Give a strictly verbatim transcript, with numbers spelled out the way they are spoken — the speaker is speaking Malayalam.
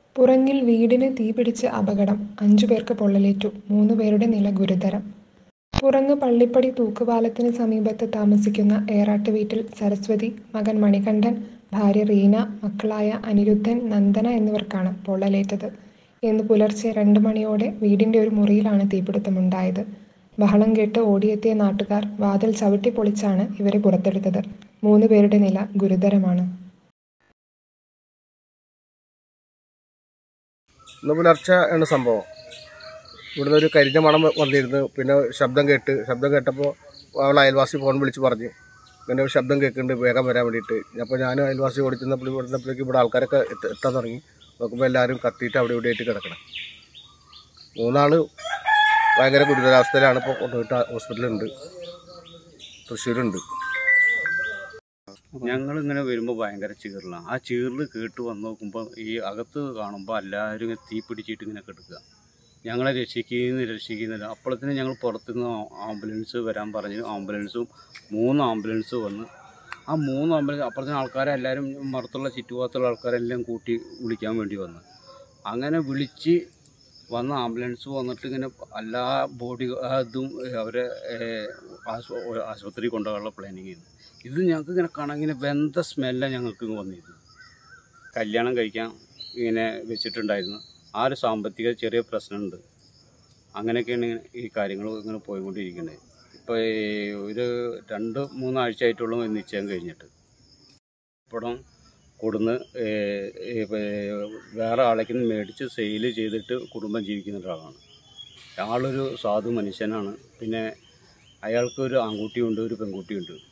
പുറങ്ങിൽ വീടിന് തീപിടിച്ച് അപകടം. അഞ്ചുപേർക്ക് പൊള്ളലേറ്റു. മൂന്നുപേരുടെ നില ഗുരുതരം. പുറങ്ങ് പള്ളിപ്പടി തൂക്കുപാലത്തിന് സമീപത്ത് താമസിക്കുന്ന ഏറാട്ട് വീട്ടിൽ സരസ്വതി, മകൻ മണികണ്ഠൻ, ഭാര്യ റീന, മക്കളായ അനിരുദ്ധൻ, നന്ദന എന്നിവർക്കാണ് പൊള്ളലേറ്റത്. ഇന്ന് പുലർച്ചെ രണ്ട് മണിയോടെ വീടിന്റെ ഒരു മുറിയിലാണ് തീപിടുത്തമുണ്ടായത്. ബഹളം കേട്ട് ഓടിയെത്തിയ നാട്ടുകാർ വാതിൽ ചവിട്ടിപ്പൊളിച്ചാണ് ഇവരെ പുറത്തെടുത്തത്. മൂന്നുപേരുടെ നില ഗുരുതരമാണ്. ഇന്ന് പുലർച്ചെ ആണ് സംഭവം. ഇവിടുന്ന് ഒരു കരിഞ്ഞ മണം വന്നിരുന്നു. പിന്നെ ശബ്ദം കേട്ട് ശബ്ദം കേട്ടപ്പോൾ അവൾ അയൽവാസി ഫോൺ വിളിച്ച് പറഞ്ഞ് ഇങ്ങനെ ഒരു ശബ്ദം കേൾക്കുന്നുണ്ട്, വേഗം വരാൻ വേണ്ടിയിട്ട്. അപ്പോൾ ഞാനും അയൽവാസി ഓടിച്ചപ്പോൾ ഇവിടുന്നപ്പോഴേക്കും ഇവിടെ ആൾക്കാരൊക്കെ എത്താൻ തുടങ്ങി. നോക്കുമ്പോൾ എല്ലാവരും കത്തിയിട്ട് അവിടെ ഇവിടെ ആയിട്ട് കിടക്കണം. മൂന്നാൾ ഭയങ്കര ഗുരുതരാവസ്ഥയിലാണ്. ഇപ്പോൾ കൊണ്ടുപോയിട്ട് ഹോസ്പിറ്റലുണ്ട്, തൃശ്ശൂരുണ്ട്. ഞങ്ങളിങ്ങനെ വരുമ്പോൾ ഭയങ്കര ചീറിലാണ്. ആ ചീറിൽ കേട്ട് വന്ന് നോക്കുമ്പോൾ ഈ അകത്ത് കാണുമ്പോൾ എല്ലാവരും ഇങ്ങനെ തീ പിടിച്ചിട്ട് ഇങ്ങനെ കിടക്കുക. ഞങ്ങളെ രക്ഷിക്കുന്ന രക്ഷിക്കുന്നില്ല. അപ്പോഴത്തേനും ഞങ്ങൾ പുറത്തുനിന്ന് ആംബുലൻസ് വരാൻ പറഞ്ഞു. ആംബുലൻസും മൂന്ന് ആംബുലൻസ് വന്ന് ആ മൂന്ന് ആംബുലൻസ് അപ്പോഴത്തേനും ആൾക്കാരെ എല്ലാവരും മറുത്തുള്ള ചുറ്റുഭാഗത്തുള്ള ആൾക്കാരെല്ലാം കൂട്ടി വിളിക്കാൻ വേണ്ടി വന്നു. അങ്ങനെ വിളിച്ച് വന്ന ആംബുലൻസ് വന്നിട്ട് ഇങ്ങനെ എല്ലാ ബോഡി ഇതും അവരെ ആശുപത്രി കൊണ്ടുപോകാനുള്ള പ്ലാനിങ് ചെയ്യുന്നു. ഇത് ഞങ്ങൾക്ക് ഇങ്ങനെ കാണാൻ ഇങ്ങനെ വെന്ത സ്മെല്ലാണ് ഞങ്ങൾക്ക് വന്നിരുന്നു. കല്യാണം കഴിക്കാൻ ഇങ്ങനെ വെച്ചിട്ടുണ്ടായിരുന്നു. ആ ഒരു സാമ്പത്തിക ചെറിയ പ്രശ്നമുണ്ട്. അങ്ങനെയൊക്കെയാണ് ഈ കാര്യങ്ങൾ ഇങ്ങനെ പോയിക്കൊണ്ടിരിക്കുന്നത്. ഇപ്പോൾ ഒരു രണ്ട് മൂന്നാഴ്ച ആയിട്ടുള്ളൂ നിശ്ചയം കഴിഞ്ഞിട്ട്. ഇപ്പോഴും കൊടുന്ന് വേറെ ആളേക്ക് മേടിച്ച് സെയിൽ ചെയ്തിട്ട് കുടുംബം ജീവിക്കുന്ന ഒരാളാണ്. ആളൊരു സാധു മനുഷ്യനാണ്. പിന്നെ അയാൾക്കൊരു ആൺകുട്ടിയുണ്ട്, ഒരു പെൺകുട്ടിയുണ്ട്.